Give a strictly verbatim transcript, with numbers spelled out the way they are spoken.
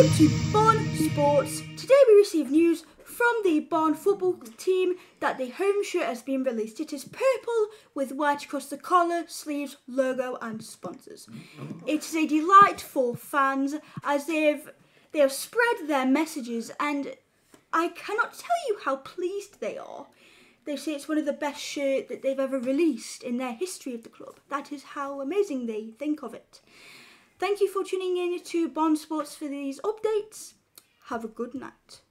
Welcome to Barn Sports. Today we receive news from the Barn football team that the home shirt has been released. It is purple with white across the collar, sleeves, logo and sponsors. It is a delight for fans as they have, they have spread their messages, and I cannot tell you how pleased they are. They say it's one of the best shirts that they've ever released in their history of the club. That is how amazing they think of it. Thank you for tuning in to Barn Sports for these updates. Have a good night.